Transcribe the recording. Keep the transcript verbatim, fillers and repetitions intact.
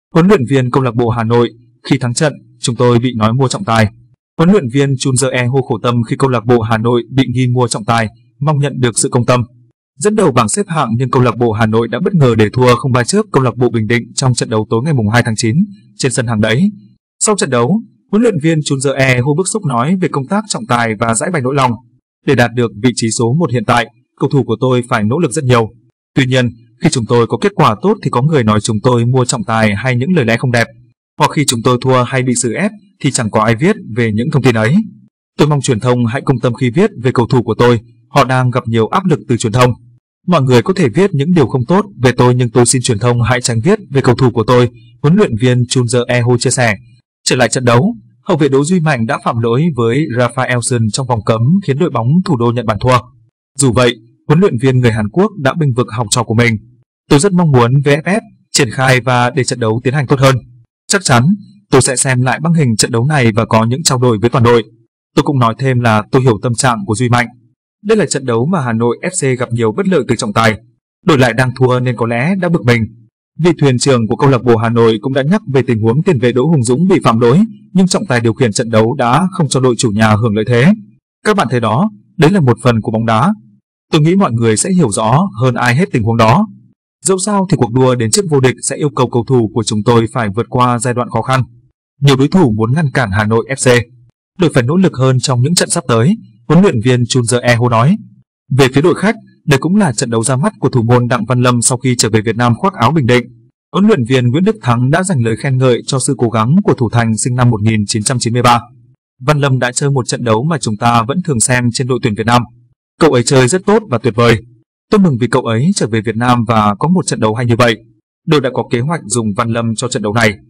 Huấn luyện viên câu lạc bộ Hà Nội, khi thắng trận, chúng tôi bị nói mua trọng tài. Huấn luyện viên Chun Jae-ho khổ tâm khi câu lạc bộ Hà Nội bị nghi mua trọng tài, mong nhận được sự công tâm. Dẫn đầu bảng xếp hạng nhưng câu lạc bộ Hà Nội đã bất ngờ để thua không ba trước câu lạc bộ Bình Định trong trận đấu tối ngày hai tháng chín trên sân Hàng Đẫy. Sau trận đấu, huấn luyện viên Chun Jae-ho bức xúc nói về công tác trọng tài và giãi bày nỗi lòng. Để đạt được vị trí số một hiện tại, cầu thủ của tôi phải nỗ lực rất nhiều. Tuy nhiên, khi chúng tôi có kết quả tốt thì có người nói chúng tôi mua trọng tài hay những lời lẽ không đẹp. Hoặc khi chúng tôi thua hay bị xử ép thì chẳng có ai viết về những thông tin ấy. Tôi mong truyền thông hãy công tâm khi viết về cầu thủ của tôi, họ đang gặp nhiều áp lực từ truyền thông. Mọi người có thể viết những điều không tốt về tôi nhưng tôi xin truyền thông hãy tránh viết về cầu thủ của tôi, huấn luyện viên Chun Jae-ho chia sẻ. Trở lại trận đấu, hậu vệ Đỗ Duy Mạnh đã phạm lỗi với Raphaelson trong vòng cấm khiến đội bóng thủ đô nhận bàn thua. Dù vậy, huấn luyện viên người Hàn Quốc đã bênh vực học trò của mình. Tôi rất mong muốn vê ép ép triển khai và để trận đấu tiến hành tốt hơn. Chắc chắn, tôi sẽ xem lại băng hình trận đấu này và có những trao đổi với toàn đội. Tôi cũng nói thêm là tôi hiểu tâm trạng của Duy Mạnh. Đây là trận đấu mà Hà Nội ép xê gặp nhiều bất lợi từ trọng tài. Đội lại đang thua nên có lẽ đã bực mình. Vị thuyền trưởng của câu lạc bộ Hà Nội cũng đã nhắc về tình huống tiền vệ Đỗ Hùng Dũng bị phạm lỗi, nhưng trọng tài điều khiển trận đấu đã không cho đội chủ nhà hưởng lợi thế. Các bạn thấy đó, đấy là một phần của bóng đá. Tôi nghĩ mọi người sẽ hiểu rõ hơn ai hết tình huống đó. Dẫu sao thì cuộc đua đến chức vô địch sẽ yêu cầu cầu thủ của chúng tôi phải vượt qua giai đoạn khó khăn. Nhiều đối thủ muốn ngăn cản Hà Nội ép xê. Đội phải nỗ lực hơn trong những trận sắp tới, huấn luyện viên Chun Jae-ho nói. Về phía đội khách, đây cũng là trận đấu ra mắt của thủ môn Đặng Văn Lâm sau khi trở về Việt Nam khoác áo Bình Định. Huấn luyện viên Nguyễn Đức Thắng đã dành lời khen ngợi cho sự cố gắng của thủ thành sinh năm một nghìn chín trăm chín mươi ba. Văn Lâm đã chơi một trận đấu mà chúng ta vẫn thường xem trên đội tuyển Việt Nam. Cậu ấy chơi rất tốt và tuyệt vời. Tôi mừng vì cậu ấy trở về Việt Nam và có một trận đấu hay như vậy. Đội đã có kế hoạch dùng Văn Lâm cho trận đấu này.